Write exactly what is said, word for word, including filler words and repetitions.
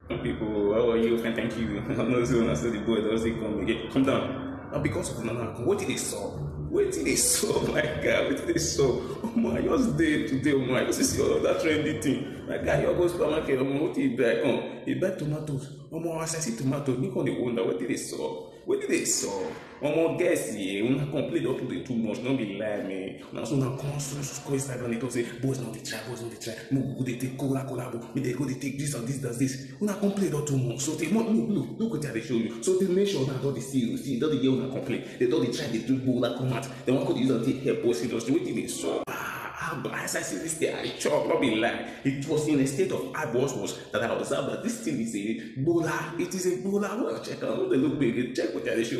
People, how are you? Fine, thank you. I'm not so I said the boy doesn't come again. Come down. Now because of Nana, what did they saw? What did they saw? My God, what did they saw? Oh my, I just did today. Oh my, I just see all of that trendy thing. My guy, you go supermarket. Oh my, what did he buy? Oh, he buy tomatoes. Oh my, I see tomatoes. You can wonder what did they saw? What did they saw? Oh my, guess yeah, una complain don't do too much. Don't be lie, man. Now so now come so so Instagram. They don't say boys not the try, boys not the try. No, go they take cola cola. Me they go they take this or this does this. Una complain don't too much. So they want look look look what they show you. So they make sure that all the see see don't the get una complain. They don't they try they do bola come out. They want to use and take help boys industry. What did they saw? As I see this thing, I chop, not be lie. It was in a state of eyeballs was that I observed that this thing is a bola. It is a bola. Well, check out. They look big. Check what they show.